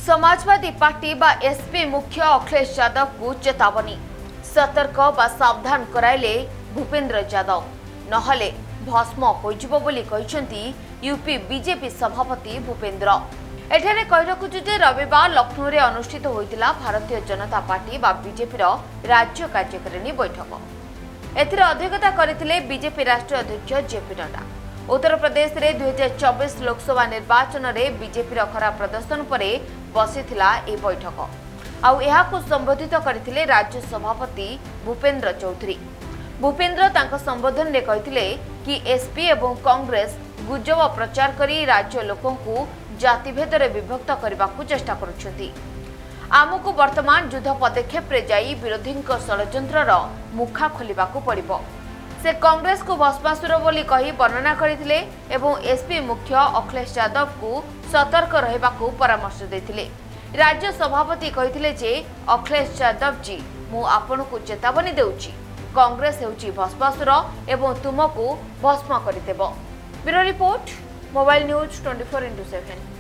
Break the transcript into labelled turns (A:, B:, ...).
A: Samajwadi party बा SP मुख्य अखिलेश यादव को चेतावनी सतर्क बा सावधान कराइले भूपेन्द्र यादव नहले भस्म होइजिबो बोली कहिसेंती यूपी बीजेपी सभापति भूपेन्द्र। एठारे कहि रखुछु जे रविवार लखनऊ रे अनुष्ठित होइतिला भारतीय जनता पार्टी बा बीजेपी रो राज्य कार्यकारिणी बैठक। एथिरे अध्यक्षता करथिले बीजेपी राष्ट्रीय अध्यक्ष जेपी नड्डा। उत्तर प्रदेश रे 2024 लोकसभा निर्वाचन रे बीजेपी रो खराब प्रदर्शन परे बसिथिला ए बैठक आउ एहा को संबोधित करथिले राज्य सभापति भूपेन्द्र चौधरी। भूपेन्द्र तांका संबोधन रे कहिथिले कि एसपी एवं कांग्रेस गुजब प्रचार करी राज्य लोकों को जातिभेद रे विभक्त करबा को चेष्टा करुछथि। आमको वर्तमान युद्ध पदक्षेप रे जाई विरोधी षडयंत्र मुखा खोलिबा को पड़िबो। से कांग्रेस को भस्मासुर बोली कही वर्णना करथिले एवं एसपी मुख्य अखिलेश यादव को सतर्क रहबा को परामर्श देथिले। राज्य सभापति कहिथिले जे अखिलेश यादव जी मु आपन को चेतावनी देउची कांग्रेस हेउची भस्मासुर एवं तुमको भस्म करिदेबो। Bureau report mobile news 24x7।